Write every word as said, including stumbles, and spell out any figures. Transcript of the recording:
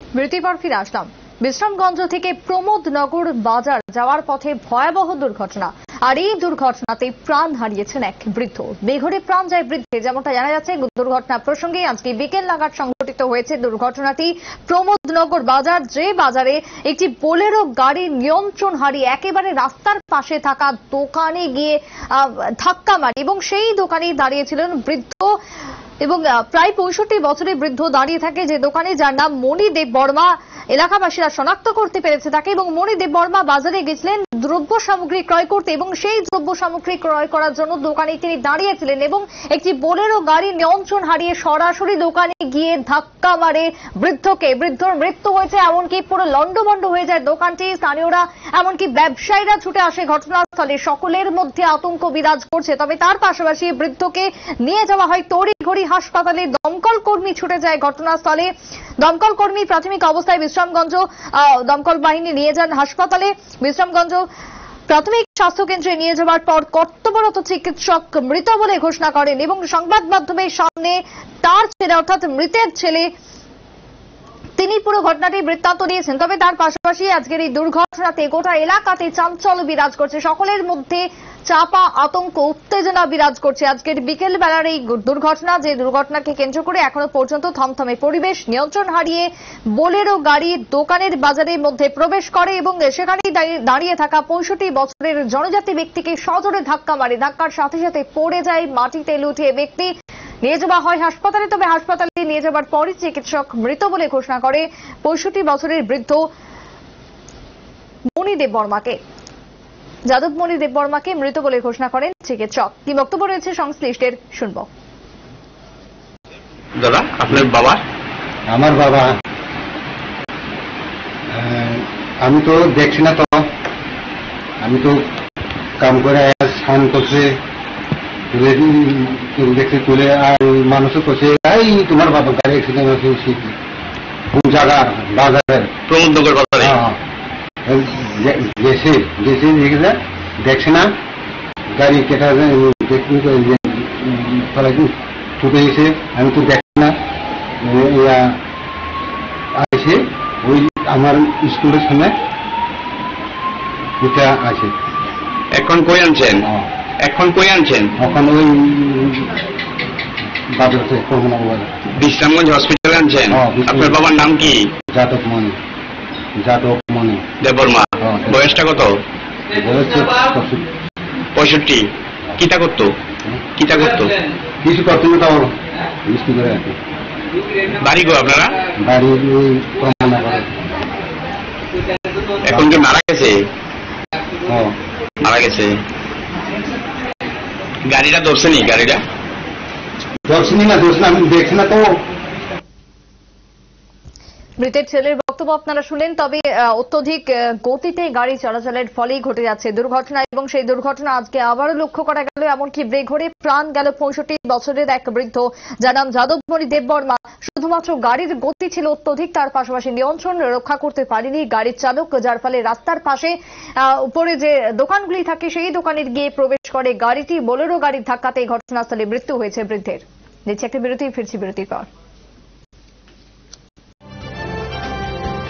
বিরতির পর ফিরে আসলাম। বিশ্রামগঞ্জ থেকে প্রমোদনগর বাজার যাওয়ার পথে ভয়াবহ দুর্ঘটনা, আর এই দুর্ঘটনাতে প্রাণ হারিয়েছেন এক বৃদ্ধ। বেঘরে প্রাণ যায় বৃদ্ধের, যেমনটা জানা যাচ্ছে। দুর্ঘটনা প্রসঙ্গে আজকে বিকেল নাগাদ সংঘটিত হয়েছে দুর্ঘটনাটি প্রমোদনগর বাজার, যে বাজারে একটি বোলেরো গাড়ি নিয়ন্ত্রণ হারিয়ে একেবারে রাস্তার পাশে থাকা দোকানে গিয়ে ধাক্কা মারে এবং সেই দোকানেই দাঁড়িয়েছিলেন বৃদ্ধ এবং প্রায় পঁয়ষট্টি বছরের বৃদ্ধ দাঁড়িয়ে থাকে যে দোকানে, যার নাম মণি দেব বর্মা। এলাকাবাসীরা শনাক্ত করতে পেরেছে তাকে এবং মণি দেব বর্মা বাজারে গেছিলেন দ্রব্য সামগ্রী ক্রয় করতে এবং সেই দ্রব্য সামগ্রী ক্রয় করার জন্য দোকানে তিনি দাঁড়িয়েছিলেন এবং একটি বোলেরো গাড়ি নিয়ন্ত্রণ হারিয়ে সরাসরি দোকানে গিয়ে ধাক্কা মারে বৃদ্ধকে। বৃদ্ধর মৃত্যু হয়েছে, এমনকি পুরো লন্ডভন্ড হয়ে যায় দোকানটি। স্থানীয়রা এমনকি ব্যবসায়ীরা ছুটে আসে ঘটনাস্থলে, সকলের মধ্যে আতঙ্ক বিরাজ করছে। তবে তার পাশাপাশি বৃদ্ধকে নিয়ে যাওয়া হয় তড়িঘড়ি হাসপাতালে। দমকল কর্মী ছুটে যায় ঘটনাস্থলে। দমকল কর্মী প্রাথমিক অবস্থায় বিশ্রামগঞ্জ দমকল বাহিনী নিয়ে যান হাসপাতালে। বিশ্রামগঞ্জ প্রাথমিক স্বাস্থ্য কেন্দ্রে নিয়ে যাওয়ার পর কর্তব্যরত চিকিৎসক মৃত বলে ঘোষণা করেন এবং সংবাদ মাধ্যমের সামনে তার ছেলে অর্থাৎ মৃতের ছেলে তিনি পুরো ঘটনাটি বৃত্তান্ত দিয়েছেন। তবে তার পাশাপাশি আজকের এই দুর্ঘটনাতে গোটা এলাকাতে চাঞ্চল্য বিরাজ করছে, সকলের মধ্যে চাপা আতঙ্ক উত্তেজনা বিরাজ করছে। আজকের বিকেল বেলার এই দুর্ঘটনা, যে দুর্ঘটনাকে কেন্দ্র করে এখনো পর্যন্ত থমথমে পরিবেশ। নিয়ন্ত্রণ হারিয়ে বোলেরো গাড়ি দোকানের বাজারের মধ্যে প্রবেশ করে এবং সেখানেই দাঁড়িয়ে থাকা পঁয়ষট্টি বছরের জনজাতি ব্যক্তিকে সজোরে ধাক্কা মারে। ধাক্কার সাথে সাথে পড়ে যায় মাটিতে লুটিয়ে ব্যক্তি। নিয়ে যাওয়া হয় হাসপাতালে। তবে হাসপাতালে নিয়ে যাওয়ার পরই চিকিৎসক মৃত বলে ঘোষণা করে পঁয়ষট্টি বছরের বৃদ্ধ মণি দেব বর্মাকে। যাদব মণি দেব বর্মাকে মৃত বলে ঘোষণা করেন চিকিৎসক। কি বক্তব্য রয়েছে সংশ্লিষ্টের শুনব। দাদা, আপনার বাবা? আমার বাবা, আমি তো দেখছি না, তো আমি তো কাম করে স্নান করছে দেখতে তুলে, আর মানুষও করছে এই তোমার বাবা গাড়ি অ্যাক্সিডেন্ট হয়েছে কোন জায়গার বাজারের প্রমোদনগর বাজারে। গেছে গেছে দেখে দেখছে না গাড়ি কেটা ছুটে গেছে, আমি তো দেখছি না। আসে ওই আমার স্কুলের সামনে এটা আছে। এখন কই আনছেন? এখন কই আনছেন? এখন ওই বিশ্রামগঞ্জ হসপিটালে আনছেন। আপনার বাবার নাম কি? যাদব মণি। যাদব মণি দেব বর্মা। বয়সটা কত? পঁয়ষট্টি। কিতা করতো? কিতা করতো? কিছু করতো না, তাও মিষ্টি করে রাখে। বাড়ি গো আপনারা? বাড়ি এখন কি মারা গেছে? মারা গেছে। গাড়িটা ধরছেনি? গাড়িটা ধরছেনি না, ধরছে না, আমি দেখছি না তো। মৃতের ছেলের বক্তব্য আপনারা শুনলেন। তবে অত্যধিক গতিতে গাড়ি চলাচলের ফলেই ঘটে যাচ্ছে দুর্ঘটনা এবং সেই দুর্ঘটনা আজকে আবারও লক্ষ্য করা গেল। এমনকি বেঘরে প্রাণ গেল পঁয়ষট্টি বছরের এক বৃদ্ধ, যার নাম যাদব মণি দেব বর্মা। শুধুমাত্র গাড়ির গতি ছিল অত্যধিক, তার পাশাপাশি নিয়ন্ত্রণ রক্ষা করতে পারেনি গাড়ির চালক, যার ফলে রাস্তার পাশে উপরে যে দোকানগুলি থাকে সেই দোকানের গিয়ে প্রবেশ করে গাড়িটি। বোলেরো গাড়ির ধাক্কাতে ঘটনাস্থলে মৃত্যু হয়েছে বৃদ্ধের। নিচ্ছে একটা বিরতি, ফিরছি বিরতির পর।